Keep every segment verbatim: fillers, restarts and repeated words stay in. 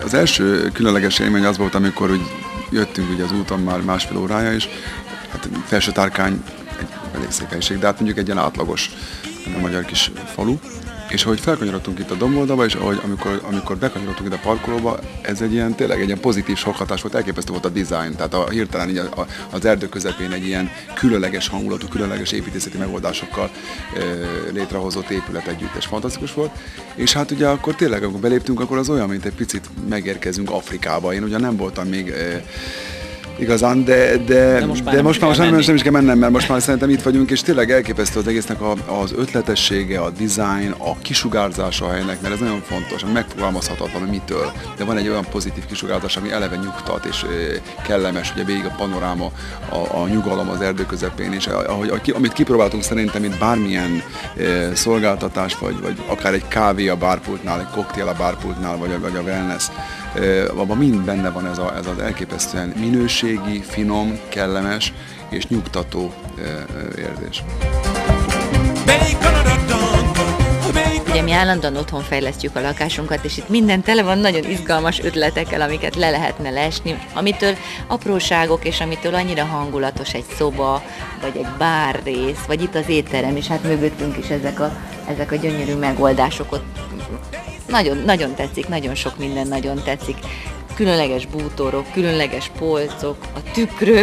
az első különleges élmény az volt, amikor úgy jöttünk ugye az úton már másfél órája is, hát Felső Tárkány egy elég szép helység, de hát mondjuk egy ilyen átlagos a magyar kis falu, és ahogy felkanyarodtunk itt a domboldalba, és ahogy amikor, amikor bekanyarodtunk ide a parkolóba, ez egy ilyen, tényleg egy ilyen pozitív sokhatás volt, elképesztő volt a design, tehát a, hirtelen így a, a, az erdő közepén egy ilyen különleges hangulatú, különleges építészeti megoldásokkal e, létrehozott épület együttes, fantasztikus volt, és hát ugye akkor tényleg, amikor beléptünk, akkor az olyan, mint egy picit megérkezünk Afrikába. Én ugye nem voltam még e, igazán, de, de, de most már, de most már most nem, nem is kell mennem, mert most már szerintem itt vagyunk, és tényleg elképesztő az egésznek a, az ötletessége, a design, a kisugárzása a helynek, mert ez nagyon fontos, ami megfogalmazhatatlan, hogy mitől, de van egy olyan pozitív kisugárzás, ami eleve nyugtat és kellemes, ugye végig a panoráma, a, a nyugalom az erdő közepén, és ahogy, amit kipróbáltunk szerintem itt bármilyen e, szolgáltatás, vagy, vagy akár egy kávé a bárpultnál, egy koktél a bárpultnál, vagy a, vagy a wellness, abban mind benne van ez, a, ez az elképesztően minőségi, finom, kellemes és nyugtató érzés. Ugye mi állandóan otthon fejlesztjük a lakásunkat, és itt minden tele van nagyon izgalmas ötletekkel, amiket le lehetne leesni, amitől apróságok, és amitől annyira hangulatos egy szoba, vagy egy bárrész, vagy itt az étterem, és hát mögöttünk is ezek a, ezek a gyönyörű megoldások ott. Nagyon, nagyon tetszik, nagyon sok minden nagyon tetszik. Különleges bútorok, különleges polcok, a tükrök,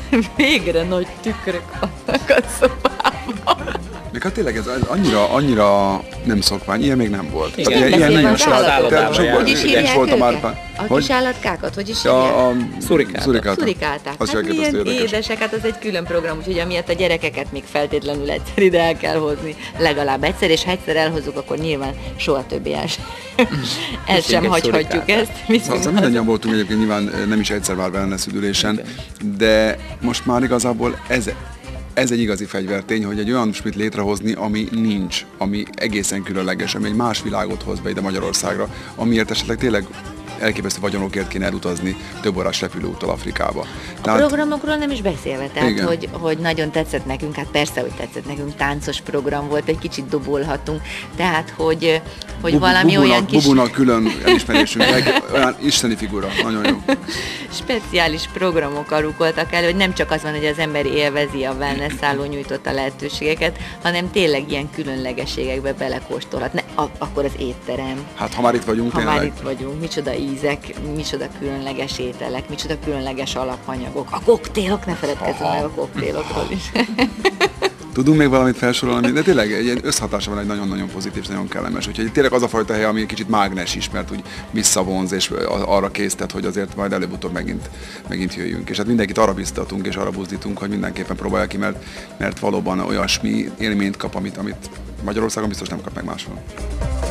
végre nagy tükrök vannak a szobában. Még hát tényleg ez annyira, annyira nem szokvány, ilyen még nem volt. Igen, tehát ilyen nagyon sok. Hogy is hívják volt a már, a kis állatkákat, hogy is hívják? Ja, a szurikáta. Szurikáták. Hát milyen édesek, hát az egy külön program, úgyhogy amiatt a gyerekeket még feltétlenül egyszer ide el kell hozni, legalább egyszer, és ha egyszer elhozzuk, akkor nyilván soha többé el sem, el sem hagyhatjuk ezt. Szóval mindannyian voltunk egyébként, nyilván nem is egyszer már wellness üdülésen, de most már igazából ez Ez egy igazi fegyvertény, hogy egy olyan smit létrehozni, ami nincs, ami egészen különleges, ami egy más világot hoz be ide Magyarországra, amiért esetleg tényleg elképesztő vagyonokért kéne elutazni több órás repülőúttal Afrikába. A tehát... programokról nem is beszélve, tehát hogy, hogy nagyon tetszett nekünk, hát persze, hogy tetszett nekünk, táncos program volt, egy kicsit dobolhatunk, tehát hogy, hogy Bubu, valami bubunak, olyan kis... Bubunak külön elismerésünk, olyan isteni figura, nagyon jó. Speciális programok alukoltak el, hogy nem csak az van, hogy az ember élvezi a wellness szálló nyújtotta lehetőségeket, hanem tényleg ilyen különlegességekbe belekóstolhat. Ne, a, akkor az étterem. Hát ha már itt vagyunk, ha tényleg. már itt vagyunk, micsoda ízek, micsoda különleges ételek, micsoda különleges alapanyagok. A koktélok, ne feledkezzünk meg a koktélokról is. Tudunk még valamit felsorolni, de tényleg egy összhatása van, egy nagyon-nagyon pozitív, nagyon kellemes. Úgyhogy tényleg az a fajta hely, ami egy kicsit mágnes is, mert úgy visszavonz, és arra késztet, hogy azért majd előbb-utóbb megint, megint jöjjünk. És hát mindenkit arra biztatunk és arra buzdítunk, hogy mindenképpen próbálja ki, mert, mert valóban olyasmi élményt kap, amit, amit Magyarországon biztos nem kap meg máshol.